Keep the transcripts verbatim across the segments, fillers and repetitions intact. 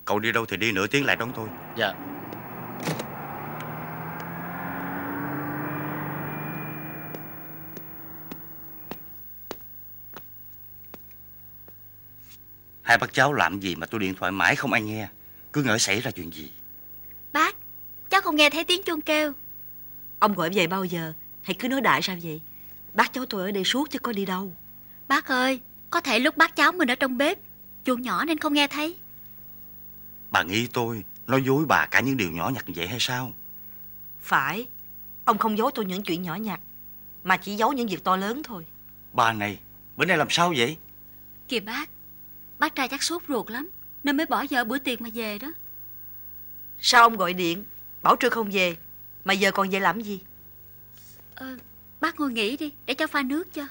Cậu đi đâu thì đi, nửa tiếng lại đón tôi. Dạ. Hai bác cháu làm gì mà tôi điện thoại mãi không ai nghe? Cứ ngỡ xảy ra chuyện gì. Bác, cháu không nghe thấy tiếng chuông kêu. Ông gọi về bao giờ? Hay cứ nói đại sao vậy? Bác cháu tôi ở đây suốt chứ có đi đâu. Bác ơi, có thể lúc bác cháu mình ở trong bếp, chuông nhỏ nên không nghe thấy. Bà nghĩ tôi nói dối bà cả những điều nhỏ nhặt vậy hay sao? Phải. Ông không giấu tôi những chuyện nhỏ nhặt, mà chỉ giấu những việc to lớn thôi. Bà này, bữa nay làm sao vậy? Kìa bác, bác trai chắc sốt ruột lắm nên mới bỏ dở bữa tiệc mà về đó. Sao ông gọi điện bảo trưa không về, mà giờ còn về làm gì? Ờ, bác ngồi nghỉ đi, để cháu pha nước cho.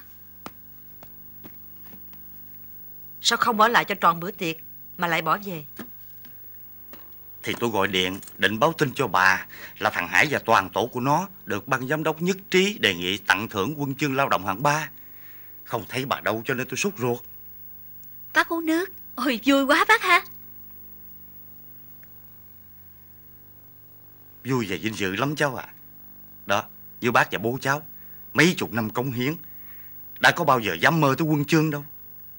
Sao không ở lại cho tròn bữa tiệc mà lại bỏ về? Thì tôi gọi điện định báo tin cho bà là thằng Hải và toàn tổ của nó được ban giám đốc nhất trí đề nghị tặng thưởng huân chương lao động hạng ba. Không thấy bà đâu cho nên tôi sốt ruột. Bác uống nước. Ôi vui quá bác ha. Vui và vinh dự lắm cháu ạ. À. Đó, với bác và bố cháu mấy chục năm cống hiến, đã có bao giờ dám mơ tới huân chương đâu.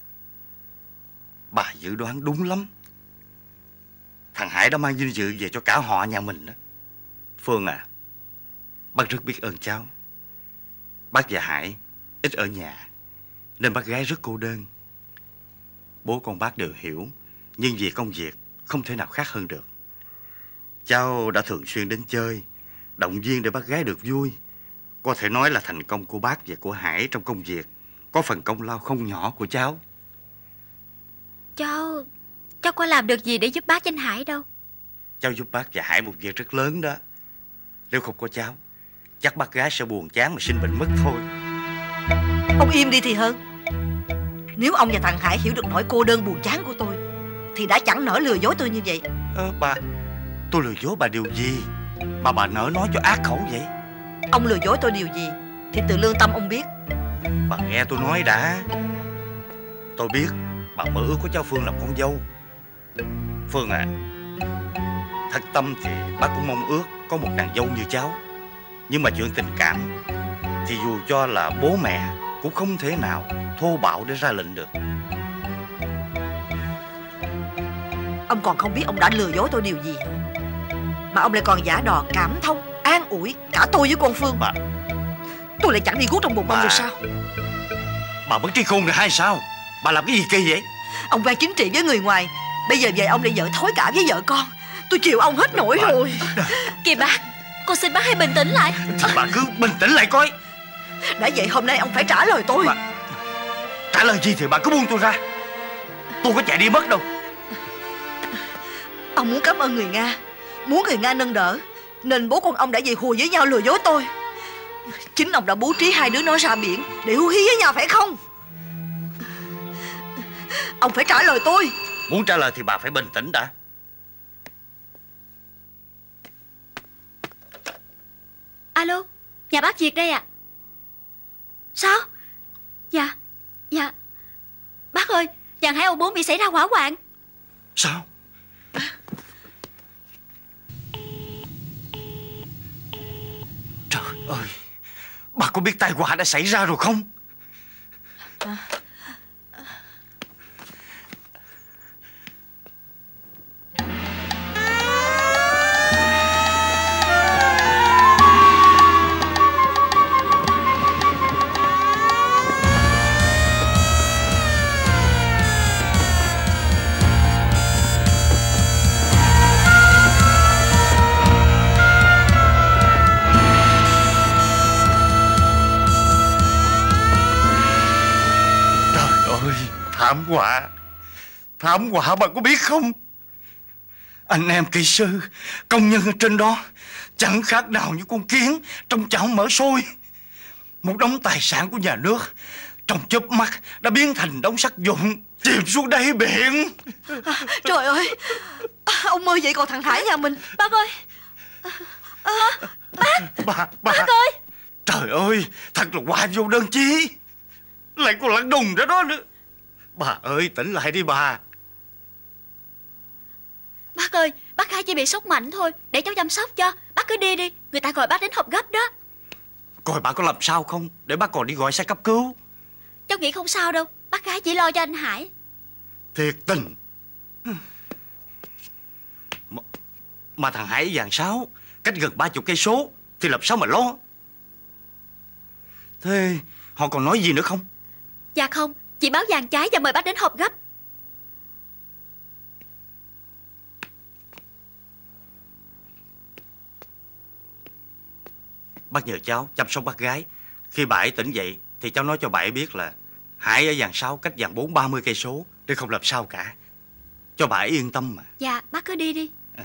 Bà dự đoán đúng lắm. Thằng Hải đã mang vinh dự về cho cả họ nhà mình đó. Phương à, bác rất biết ơn cháu. Bác và Hải ít ở nhà nên bác gái rất cô đơn. Bố con bác đều hiểu, nhưng vì công việc không thể nào khác hơn được. Cháu đã thường xuyên đến chơi, động viên để bác gái được vui. Có thể nói là thành công của bác và của Hải trong công việc có phần công lao không nhỏ của cháu. Cháu Cháu có làm được gì để giúp bác với Hải đâu. Cháu giúp bác và Hải một việc rất lớn đó. Nếu không có cháu, chắc bác gái sẽ buồn chán mà sinh bệnh mất thôi. Ông im đi thì hơn. Nếu ông và thằng Hải hiểu được nỗi cô đơn buồn chán của tôi thì đã chẳng nỡ lừa dối tôi như vậy. Ờ bà, tôi lừa dối bà điều gì mà bà nỡ nói cho ác khẩu vậy? Ông lừa dối tôi điều gì thì tự lương tâm ông biết. Bà nghe tôi nói đã. Tôi biết bà mơ ước của cháu Phương làm con dâu. Phương à, thật tâm thì bác cũng mong ước có một nàng dâu như cháu. Nhưng mà chuyện tình cảm thì dù cho là bố mẹ cũng không thể nào thô bạo để ra lệnh được. Ông còn không biết ông đã lừa dối tôi điều gì, mà ông lại còn giả đò cảm thông an ủi cả tôi với con Phương. Bà, tôi lại chẳng đi guốc trong bụng bà... ông rồi sao? Bà mất trí khôn rồi hay sao? Bà làm cái gì kỳ vậy? Ông quan chính trị với người ngoài, bây giờ về ông lại vợ thối cả với vợ con. Tôi chịu ông hết nổi bà... rồi. Kìa bác, con xin bác hãy bình tĩnh lại. Thì bà cứ bình tĩnh lại coi. Đã vậy hôm nay ông phải trả lời tôi. Bà... Trả lời gì thì bà cứ buông tôi ra. Tôi có chạy đi mất đâu. Ông muốn cảm ơn người Nga, muốn người Nga nâng đỡ, nên bố con ông đã về hùa với nhau lừa dối tôi. Chính ông đã bố trí hai đứa nó ra biển để hú hí với nhau phải không? Ông phải trả lời tôi. Muốn trả lời thì bà phải bình tĩnh đã. Alo, nhà bác Việt đây ạ. À? Sao? Dạ, dạ. Bác ơi, dàn Hải ô bốn bị xảy ra hỏa hoạn. Sao? Trời ơi, bà có biết tai họa đã xảy ra rồi không? À. Thảm họa, thảm họa bà có biết không? Anh em kỹ sư, công nhân ở trên đó chẳng khác nào như con kiến trong chảo mỡ sôi. Một đống tài sản của nhà nước trong chớp mắt đã biến thành đống sắt vụn chìm xuống đáy biển. À, trời ơi, ông ơi, vậy còn thằng Hải nhà mình? Bác ơi, à, bác, bà, bà, bác ơi. Trời ơi, thật là quả vô đơn chí. Lại còn lăn đùng ra đó nữa. Bà ơi, tỉnh lại đi bà. ơi, bác hai chỉ bị sốc mạnh thôi, để cháu chăm sóc cho. Bác cứ đi đi, người ta gọi bác đến họp gấp đó. Coi bà có làm sao không, để bác còn đi gọi xe cấp cứu. Cháu nghĩ không sao đâu, bác gái chỉ lo cho anh Hải. Thiệt tình. Mà, mà thằng Hải với Vàng Sáu cách gần ba chục cây số thì làm sao mà lo. Thế họ còn nói gì nữa không? Dạ không, chị báo vàng trái và mời bác đến họp gấp. Bác nhờ cháu chăm sóc bác gái. Khi bà ấy tỉnh dậy thì cháu nói cho bà ấy biết là Hải ở Vàng Sáu cách Vàng Bốn ba mươi cây số, để không làm sao cả, cho bà ấy yên tâm mà. Dạ, bác cứ đi đi. À.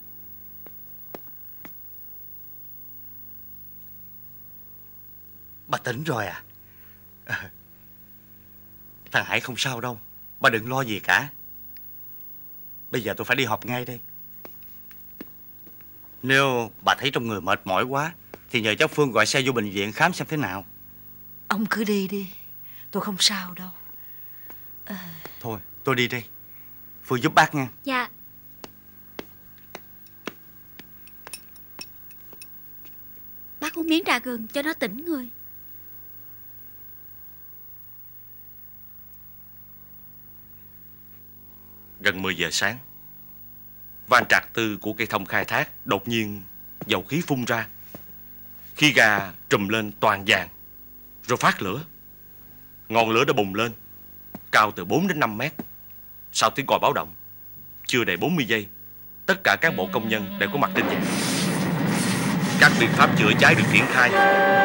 Bà tỉnh rồi à? À, thằng Hải không sao đâu, bà đừng lo gì cả. Bây giờ tôi phải đi họp ngay đây. Nếu bà thấy trong người mệt mỏi quá thì nhờ cháu Phương gọi xe vô bệnh viện khám xem thế nào. Ông cứ đi đi, tôi không sao đâu. À... Thôi tôi đi đây, Phương giúp bác nha. Dạ. Bác uống miếng trà gừng cho nó tỉnh người. Gần mười giờ sáng, van trạc tư của cây thông khai thác đột nhiên dầu khí phun ra. Khí ga trùm lên toàn vàng rồi phát lửa. Ngọn lửa đã bùng lên cao từ bốn đến năm mét. Sau tiếng còi báo động, chưa đầy bốn mươi giây, tất cả cán bộ công nhân đều có mặt trên vàng. Các biện pháp chữa cháy được triển khai.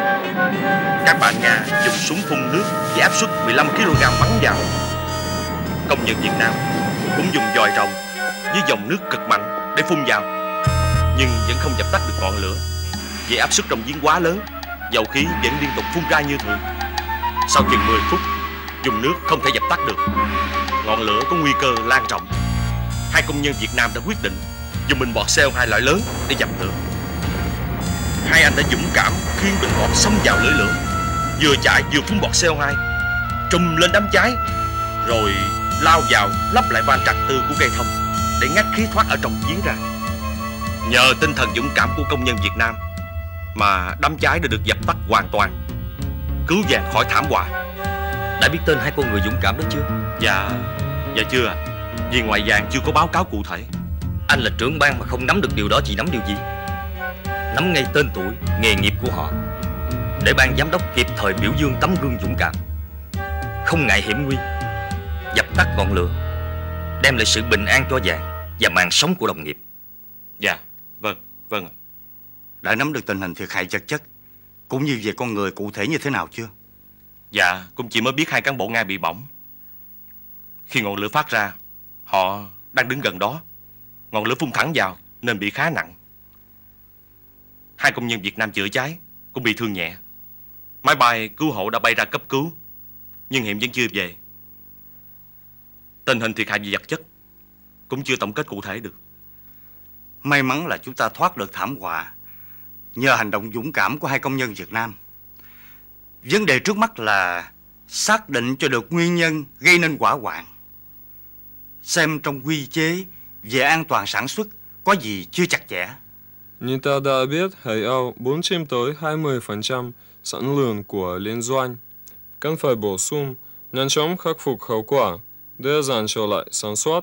Các bạn Nga dùng súng phun nước với áp suất mười lăm ki lô gam bắn vào. Công nhân Việt Nam cũng dùng vòi rồng với dòng nước cực mạnh để phun vào, nhưng vẫn không dập tắt được ngọn lửa vì áp suất trong giếng quá lớn. Dầu khí vẫn liên tục phun ra như thường. Sau chừng mười phút, dùng nước không thể dập tắt được, ngọn lửa có nguy cơ lan rộng. Hai công nhân Việt Nam đã quyết định dùng bình bọt xê o hai loại lớn để dập lửa. Hai anh đã dũng cảm khiêng bình bọt xông vào lưỡi lửa, vừa chạy vừa phun bọt xê o hai trùm lên đám cháy, rồi lao vào lắp lại van trạc tư của cây thông để ngắt khí thoát ở trong giếng ra. Nhờ tinh thần dũng cảm của công nhân Việt Nam mà đám cháy đã được dập tắt hoàn toàn, cứu vàng khỏi thảm họa. Đã biết tên hai con người dũng cảm đó chưa? Dạ, dạ chưa ạ. Vì ngoài vàng chưa có báo cáo cụ thể. Anh là trưởng ban mà không nắm được điều đó thì nắm điều gì? Nắm ngay tên tuổi, nghề nghiệp của họ, để ban giám đốc kịp thời biểu dương tấm gương dũng cảm, không ngại hiểm nguy, dập tắt ngọn lửa, đem lại sự bình an cho vàng và mạng sống của đồng nghiệp. Dạ, vâng, vâng ạ. Đã nắm được tình hình thiệt hại vật chất cũng như về con người cụ thể như thế nào chưa? Dạ, cũng chỉ mới biết hai cán bộ Nga bị bỏng. Khi ngọn lửa phát ra, họ đang đứng gần đó. Ngọn lửa phun thẳng vào nên bị khá nặng. Hai công nhân Việt Nam chữa cháy cũng bị thương nhẹ. Máy bay cứu hộ đã bay ra cấp cứu, nhưng hiện vẫn chưa về. Tình hình thiệt hại về vật chất cũng chưa tổng kết cụ thể được. May mắn là chúng ta thoát được thảm họa nhờ hành động dũng cảm của hai công nhân Việt Nam. Vấn đề trước mắt là xác định cho được nguyên nhân gây nên hỏa hoạn, xem trong quy chế về an toàn sản xuất có gì chưa chặt chẽ. Như ta đã biết, Hải Âu muốn chiếm tới hai mươi phần trăm sản lượng của liên doanh. Cần phải bổ sung, nhanh chóng khắc phục hậu quả để dàn trở lại sản xuất.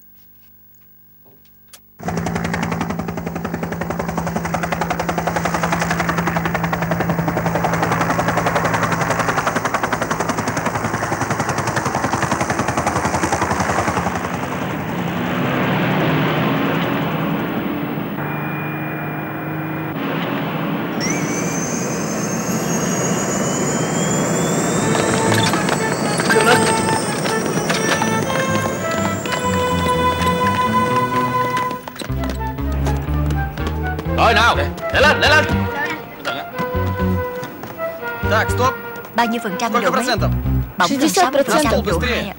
Rồi nào, để lên, để lên. Так, стоп. Bao nhiêu phần trăm Сколько độ mấy? процентов? Bỏng gần sáu mươi phần trăm độ Bыстрее. hai ạ.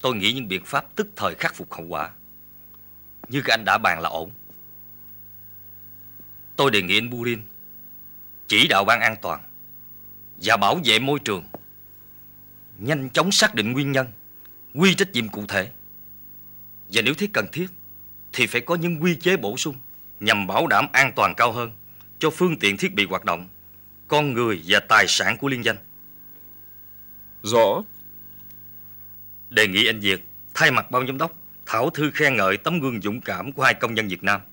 tôi nghĩ những biện pháp tức thời khắc phục hậu quả như các anh đã bàn là ổn. Tôi đề nghị anh Burin chỉ đạo ban an toàn và bảo vệ môi trường nhanh chóng xác định nguyên nhân, quy trách nhiệm cụ thể, và nếu thấy cần thiết thì phải có những quy chế bổ sung nhằm bảo đảm an toàn cao hơn cho phương tiện thiết bị hoạt động, con người và tài sản của liên danh. Rõ. Đề nghị anh Việt thay mặt ban giám đốc thảo thư khen ngợi tấm gương dũng cảm của hai công nhân Việt Nam,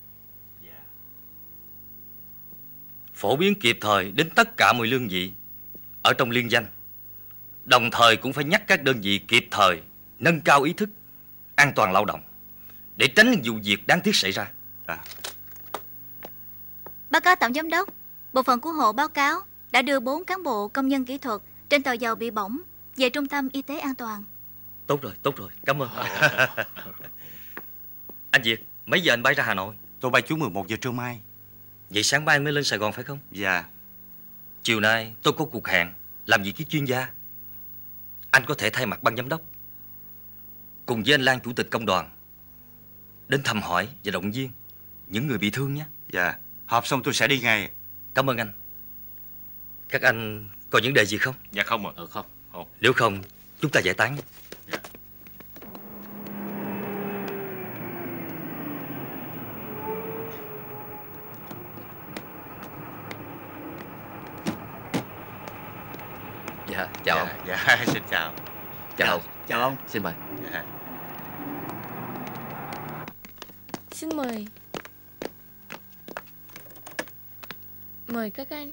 phổ biến kịp thời đến tất cả mọi lương vị ở trong liên danh. Đồng thời cũng phải nhắc các đơn vị kịp thời nâng cao ý thức an toàn lao động để tránh những vụ việc đáng tiếc xảy ra. À. Báo cáo tổng giám đốc, bộ phận cứu hộ báo cáo đã đưa bốn cán bộ công nhân kỹ thuật trên tàu dầu bị bỏng về trung tâm y tế an toàn. Tốt rồi, tốt rồi, cảm ơn. Anh Việt, mấy giờ anh bay ra Hà Nội? Tôi bay chuyến mười một giờ trưa mai. Vậy sáng mai mới lên Sài Gòn phải không? Dạ. Chiều nay tôi có cuộc hẹn làm việc với chuyên gia. Anh có thể thay mặt ban giám đốc cùng với anh Lan chủ tịch công đoàn đến thăm hỏi và động viên những người bị thương nhé. Dạ. Họp xong tôi sẽ đi ngay. Cảm ơn anh. Các anh còn vấn đề gì không? Dạ không ạ. Ừ không. Không. Nếu không chúng ta giải tán nhé. Dạ. Dạ, chào ông. Dạ, dạ xin chào. Chào ông. Chào ông. Xin mời. Dạ. Xin mời. Mời các anh.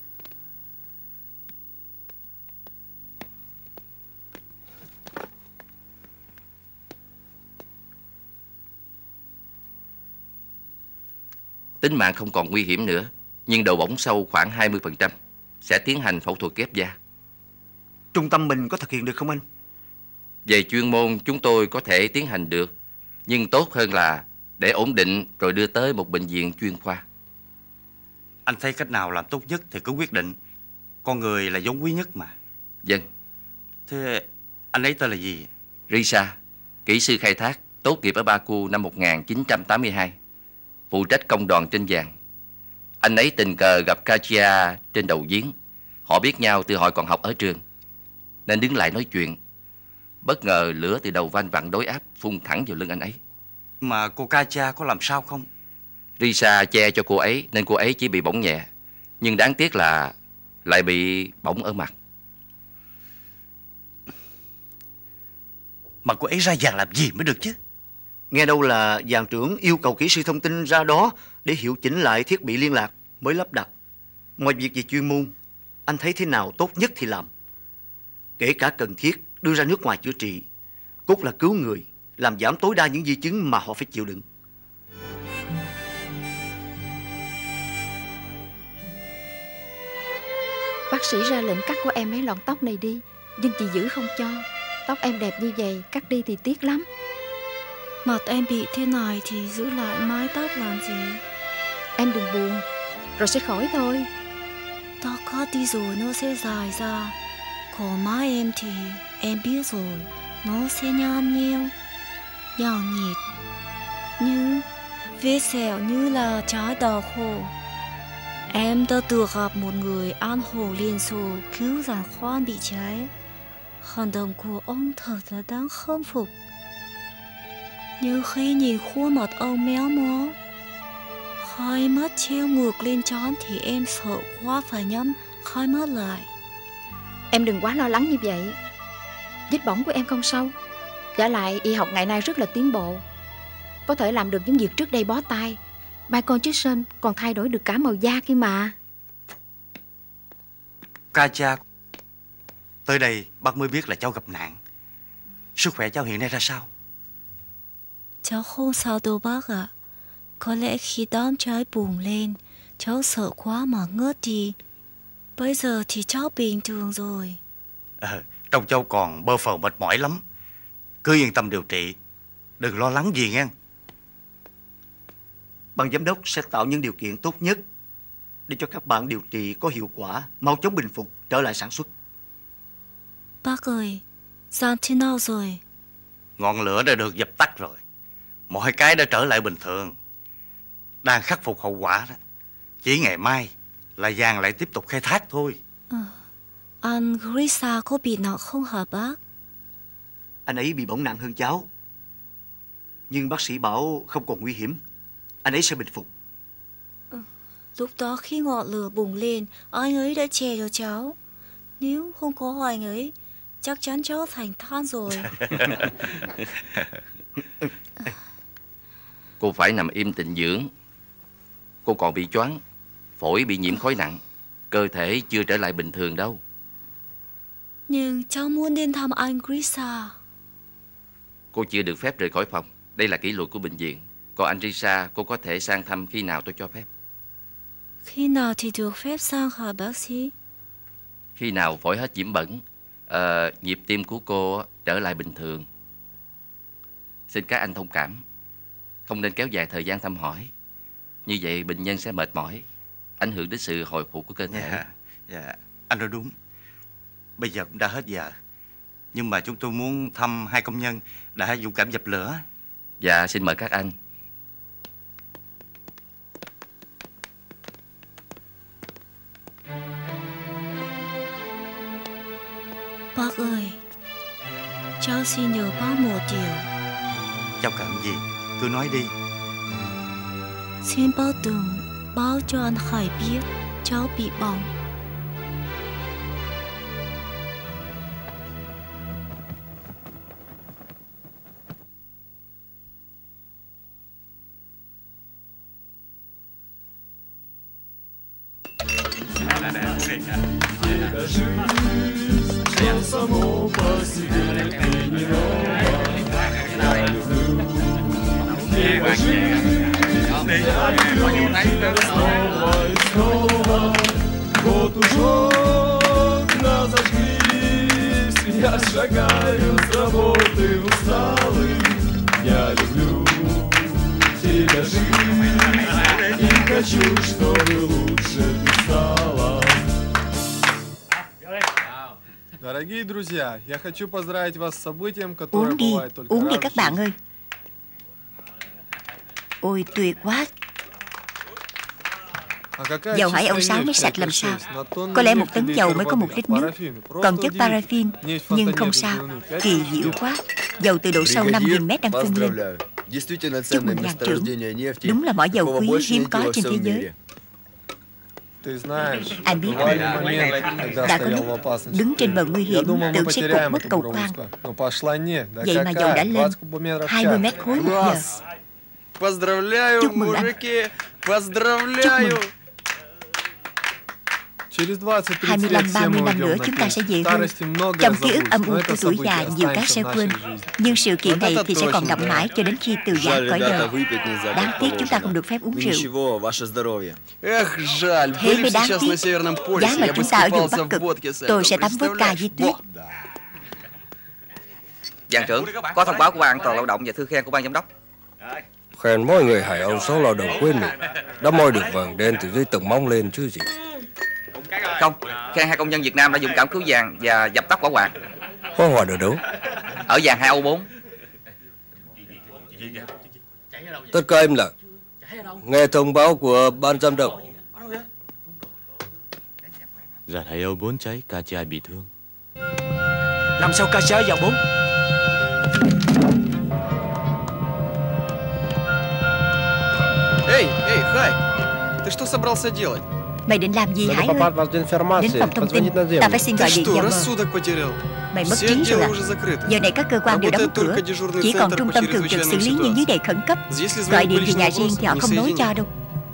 Tính mạng không còn nguy hiểm nữa, nhưng độ bỏng sâu khoảng hai mươi phần trăm. Sẽ tiến hành phẫu thuật ghép da. Trung tâm mình có thực hiện được không anh? Về chuyên môn chúng tôi có thể tiến hành được, nhưng tốt hơn là để ổn định rồi đưa tới một bệnh viện chuyên khoa. Anh thấy cách nào làm tốt nhất thì cứ quyết định. Con người là vốn quý nhất mà. Vâng. Thế anh ấy tên là gì? Risa, kỹ sư khai thác, tốt nghiệp ở Baku năm một nghìn chín trăm tám mươi hai, phụ trách công đoàn trên vàng. Anh ấy tình cờ gặp Katia trên đầu giếng. Họ biết nhau từ hồi còn học ở trường, nên đứng lại nói chuyện. Bất ngờ lửa từ đầu van vặn đối áp phun thẳng vào lưng anh ấy. Mà cô Katia có làm sao không? Risa che cho cô ấy nên cô ấy chỉ bị bỏng nhẹ, nhưng đáng tiếc là lại bị bỏng ở mặt. Mà cô ấy ra vàng làm gì mới được chứ? Nghe đâu là vàng trưởng yêu cầu kỹ sư thông tin ra đó để hiệu chỉnh lại thiết bị liên lạc mới lắp đặt. Mọi việc về chuyên môn, anh thấy thế nào tốt nhất thì làm. Kể cả cần thiết đưa ra nước ngoài chữa trị. Cốt là cứu người, làm giảm tối đa những di chứng mà họ phải chịu đựng. Bác sĩ ra lệnh cắt của em mấy lọn tóc này đi, nhưng chị giữ không cho. Tóc em đẹp như vậy, cắt đi thì tiếc lắm. Mặt em bị thế này thì giữ lại mái tóc làm gì? Em đừng buồn, rồi sẽ khỏi thôi. Tóc cắt đi rồi nó sẽ dài ra. Còn mái em thì em biết rồi, nó sẽ nhăn nheo, nhằng nhịt, như vết sẹo như là trái đào khô. Em đã được gặp một người ăn hồ Liên Xô cứu giàn khoan bị cháy. Hành động của ông thật là đáng khâm phục. Nhưng khi nhìn khuôn mặt ông méo mó, hai mắt treo ngược lên trán thì em sợ quá phải nhắm hai mắt lại. Em đừng quá lo lắng như vậy. Vết bỏng của em không sâu. Giả lại y học ngày nay rất là tiến bộ, có thể làm được những việc trước đây bó tay. Michael Jackson còn thay đổi được cả màu da kia mà. Katia, tới đây bác mới biết là cháu gặp nạn. Sức khỏe cháu hiện nay ra sao? Cháu không sao đâu bác ạ. Có lẽ khi đám cháy bùng lên, cháu sợ quá mà ngất đi. Bây giờ thì cháu bình thường rồi. Ờ, trông cháu còn bơ phờ mệt mỏi lắm. Cứ yên tâm điều trị, đừng lo lắng gì nghe. Ban giám đốc sẽ tạo những điều kiện tốt nhất để cho các bạn điều trị có hiệu quả, mau chóng bình phục, trở lại sản xuất. Bác ơi, Giang thế nào rồi? Ngọn lửa đã được dập tắt rồi. Mọi cái đã trở lại bình thường. Đang khắc phục hậu quả đó. Chỉ ngày mai là Giang lại tiếp tục khai thác thôi. À, anh Grisa có bị nặng không hả bác? Anh ấy bị bỏng nặng hơn cháu, nhưng bác sĩ bảo không còn nguy hiểm. Anh ấy sẽ bình phục. À, lúc đó khi ngọn lửa bùng lên, anh ấy đã che cho cháu. Nếu không có anh ấy, chắc chắn cháu thành than rồi. Cô phải nằm im tĩnh dưỡng. Cô còn bị choáng, phổi bị nhiễm khói nặng, cơ thể chưa trở lại bình thường đâu. Nhưng cháu muốn đến thăm anh Grisa. Cô chưa được phép rời khỏi phòng. Đây là kỷ luật của bệnh viện. Còn anh Risa, cô có thể sang thăm khi nào tôi cho phép. Khi nào thì được phép sang hả bác sĩ? Khi nào phổi hết nhiễm bẩn, à, nhịp tim của cô trở lại bình thường. Xin các anh thông cảm, không nên kéo dài thời gian thăm hỏi. Như vậy bệnh nhân sẽ mệt mỏi, ảnh hưởng đến sự hồi phục của cơ thể. Dạ, dạ, anh nói đúng. Bây giờ cũng đã hết giờ, nhưng mà chúng tôi muốn thăm hai công nhân đã dũng cảm dập lửa. Dạ, xin mời các anh. Bác ơi, cháu xin nhờ bác một điều. Cháu cần gì? Cứ nói đi. Xin bác đừng báo cho anh Hải biết cháu bị bỏng. Само по себе ты не нова. Я люблю, не ложись. Я люблю тебя снова и снова. Вот уже нас зажглись. Я шагаю с работы усталый. Я люблю тебя жить и хочу, чтобы лучше ты стала. Дорогие друзья, я хочу поздравить вас с событием, которое Uống đi, бывает только uống đi раз các в bạn жизни. ơi. Ôi tuyệt quá. Dầu hỏa Âu sáu mới sạch làm sao? Có lẽ một tấn dầu mới có một lít nước. Còn chất paraffin, nhưng không sao. Kỳ diệu quá. Dầu từ độ sâu năm nghìn mét đang phun lên. Chúc mừng đoàn trưởng. Đúng là mỏ dầu quý hiếm có trên thế giới. Anh biết đã có lúc đứng trên bờ nguy hiểm tưởng sẽ cụt mất cầu khoan. Vậy mà dầu đã lên hai mươi mét khối một giờ. Chúc mừng anh. Chúc mừng. hai mươi lăm ba mươi năm nữa chúng ta sẽ về hưu. Trong ký ức âm u của tuổi già nhiều cái sẽ quên, nhưng sự kiện này thì sẽ còn đậm mãi cho đến khi từ giã cõi đời. Đáng tiếc chúng ta không được phép uống rượu. Thế mới đáng tiếc. Giá mà chúng ta ở vùng Bắc Cực, tôi sẽ tắm vodka với tuyết. Giang trưởng, có thông báo của ban an toàn lao động và thư khen của ban giám đốc. Khen mọi người Hải Âu số lao động quên mình đã moi được vàng đen từ dưới tầng móng lên chứ gì. Không, khen hai công nhân Việt Nam đã dũng cảm cứu vàng và dập tắt hỏa hoạn. Hỏa hoạn ở đâu? Ở vàng hai O bốn. Tất cả im lặng, nghe thông báo của ban giám đốc. Vàng hai O bốn cháy, Katia bị thương. Làm sao Katia ở vàng bốn? Эй, эй, Хай, ты что собрался делать? Mày định làm gì Hải ơi? Đến phòng thông tin, ta phải xin gọi điện vào bờ. Mày mất trí rồi à? Giờ này các cơ quan đều đóng cửa, chỉ còn trung tâm thường trực xử lý những vấn đề khẩn cấp. Gọi điện về nhà riêng thì họ không nối cho đâu.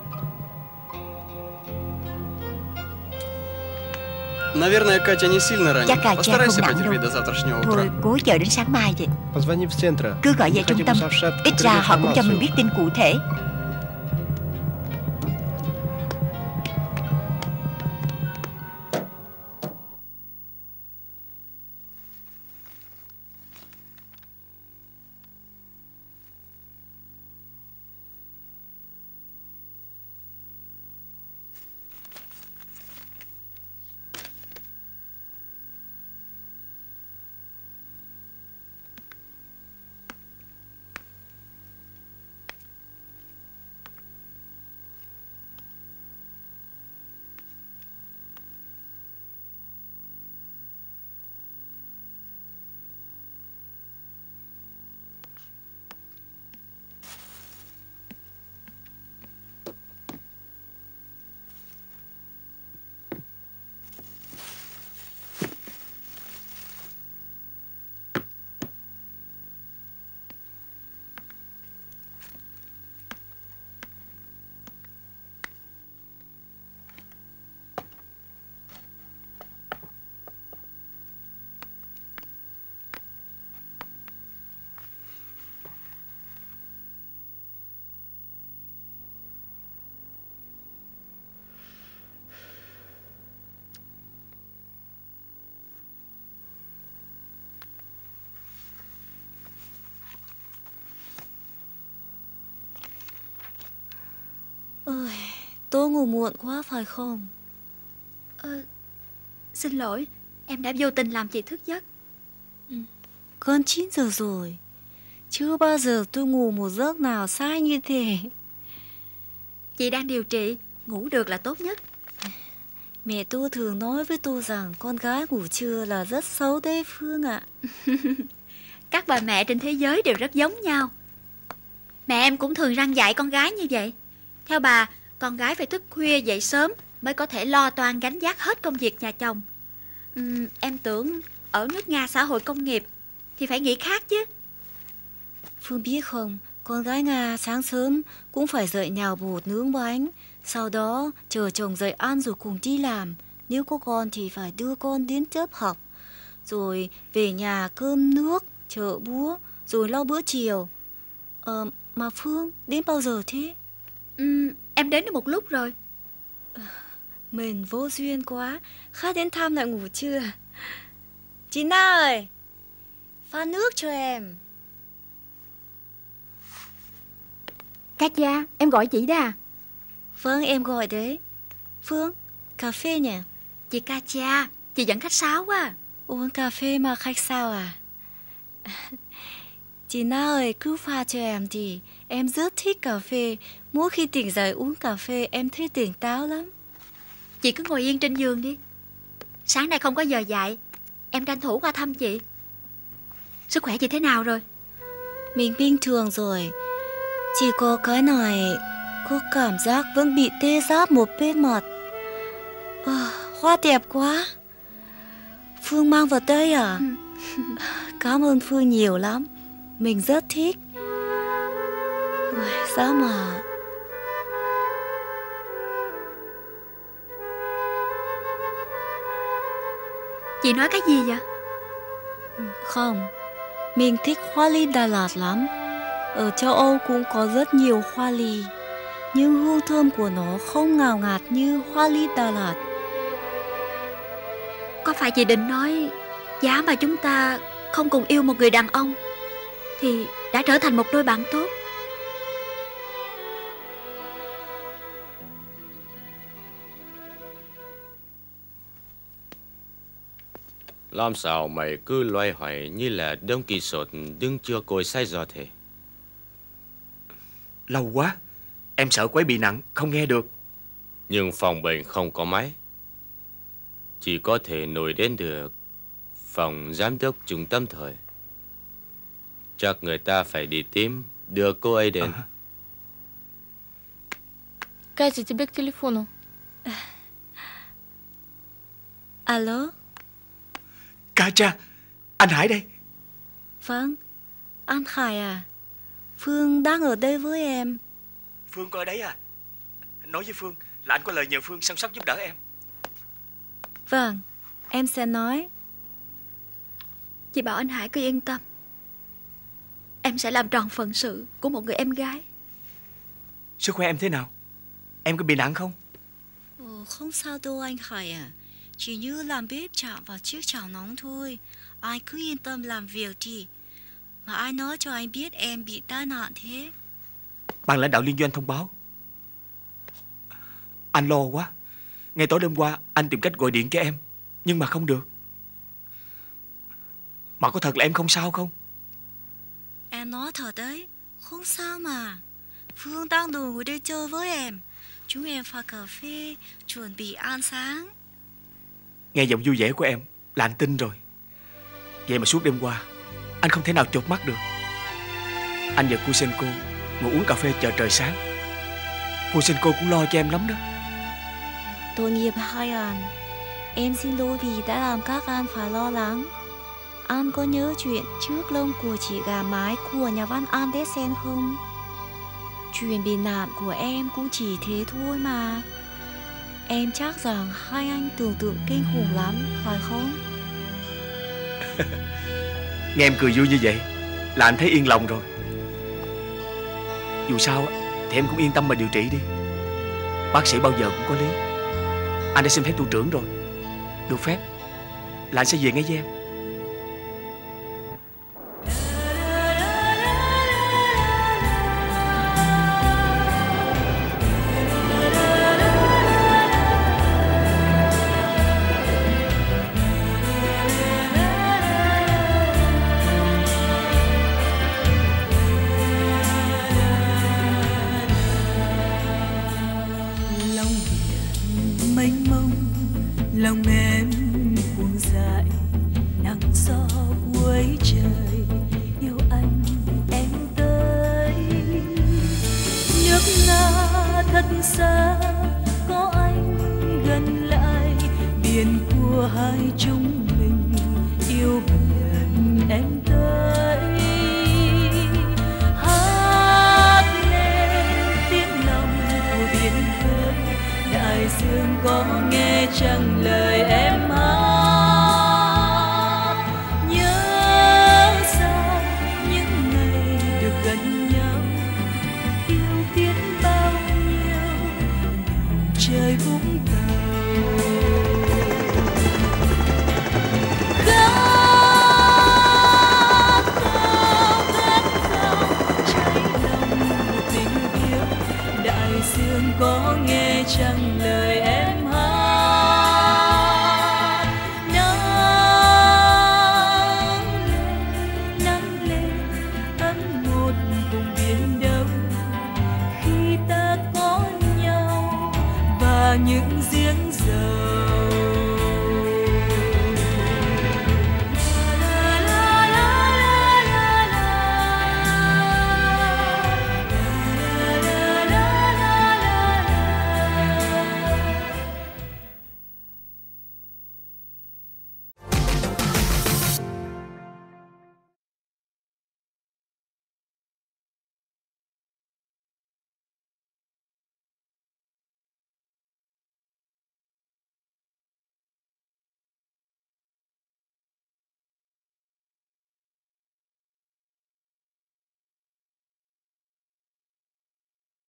Наверное, Катя не сильно ранена. Chắc Katia Постарайся không nặng потерпеть до đâu. завтрашнего Thôi утра. cố chờ đến sáng mai vậy. Cứ gọi về trung tâm, ít ra họ cũng cho mình biết tin cụ thể. Tôi ngủ muộn quá phải không? Ờ, xin lỗi, em đã vô tình làm chị thức giấc. Gần chín giờ rồi. Chưa bao giờ tôi ngủ một giấc nào sai như thế. Chị đang điều trị, ngủ được là tốt nhất. Mẹ tôi thường nói với tôi rằng con gái ngủ trưa là rất xấu đấy Phương ạ. Các bà mẹ trên thế giới đều rất giống nhau. Mẹ em cũng thường răn dạy con gái như vậy. Theo bà, con gái phải thức khuya dậy sớm mới có thể lo toan gánh vác hết công việc nhà chồng. uhm, Em tưởng ở nước Nga xã hội công nghiệp thì phải nghĩ khác chứ. Phương biết không, con gái Nga sáng sớm cũng phải dậy nhào bột nướng bánh, sau đó chờ chồng dậy ăn rồi cùng đi làm. Nếu có con thì phải đưa con đến lớp học, rồi về nhà cơm nước, chợ búa, rồi lo bữa chiều. Ờ, mà Phương đến bao giờ thế? uhm, Em đến được một lúc rồi. Mình vô duyên quá, khách đến thăm lại ngủ trưa. Chị Na ơi, pha nước cho em. Katya, em gọi chị đó à? Vâng, em gọi đấy. Phương, cà phê nhỉ? Chị Katya, chị dẫn khách sáo quá. Uống cà phê mà khách sao à? Chị Na ơi, cứ pha cho em thì em rất thích cà phê. Mỗi khi tỉnh dậy uống cà phê em thấy tỉnh táo lắm. Chị cứ ngồi yên trên giường đi. Sáng nay không có giờ dạy, em tranh thủ qua thăm chị. Sức khỏe chị thế nào rồi? Mình bình thường rồi. Chỉ có cái này, có cảm giác vẫn bị tê rát một bên mặt. À, hoa đẹp quá. Phương mang vào đây à? Ừ. Cảm ơn Phương nhiều lắm. Mình rất thích. Ôi, sao mà... Chị nói cái gì vậy? Không, mình thích hoa ly Đà Lạt lắm. Ở châu Âu cũng có rất nhiều hoa ly, nhưng hương thơm của nó không ngào ngạt như hoa ly Đà Lạt. Có phải chị định nói giá mà chúng ta không cùng yêu một người đàn ông thì đã trở thành một đôi bạn tốt? Làm sao mày cứ loay hoay như là Don Quixote đứng chưa cối say gió thế? Lâu quá, em sợ quấy bị nặng, không nghe được. Nhưng phòng bệnh không có máy, chỉ có thể nổi đến được phòng giám đốc trung tâm thời. Chắc người ta phải đi tìm, đưa cô ấy đến. À. Катя, тебе к телефону. Alo? Katya, anh Hải đây. Vâng, anh Hải à? Phương đang ở đây với em. Phương có ở đấy à? Nói với Phương là anh có lời nhờ Phương săn sóc giúp đỡ em. Vâng, em sẽ nói. Chị bảo anh Hải cứ yên tâm, em sẽ làm tròn phận sự của một người em gái. Sức khỏe em thế nào? Em có bị nặng không? Ồ, không sao đâu anh Hải à. Chỉ như làm bếp chạm vào chiếc chảo nóng thôi. Anh cứ yên tâm làm việc đi. Mà ai nói cho anh biết em bị tai nạn thế? Ban lãnh đạo liên doanh thông báo. Anh lo quá. Ngày tối đêm qua anh tìm cách gọi điện cho em, nhưng mà không được. Mà có thật là em không sao không? Em nói thật đấy, không sao mà. Phương đang đùa ngồi đây chơi với em. Chúng em pha cà phê, chuẩn bị ăn sáng. Nghe giọng vui vẻ của em là anh tin rồi. Vậy mà suốt đêm qua anh không thể nào chợp mắt được. Anh và Kusenko ngồi uống cà phê chờ trời sáng. Kusenko cũng lo cho em lắm đó. Tội nghiệp hai anh. Em xin lỗi vì đã làm các anh phải lo lắng. Anh có nhớ chuyện trước lông của chị gà mái của nhà văn Andersen không? Chuyện bị nạn của em cũng chỉ thế thôi mà. Em chắc rằng hai anh tưởng tượng kinh khủng lắm, phải không? Nghe em cười vui như vậy là anh thấy yên lòng rồi. Dù sao thì em cũng yên tâm mà điều trị đi. Bác sĩ bao giờ cũng có lý. Anh đã xin phép tu trưởng rồi. Được phép là anh sẽ về ngay với em. phương xa có anh gần lại, biển của hai chúng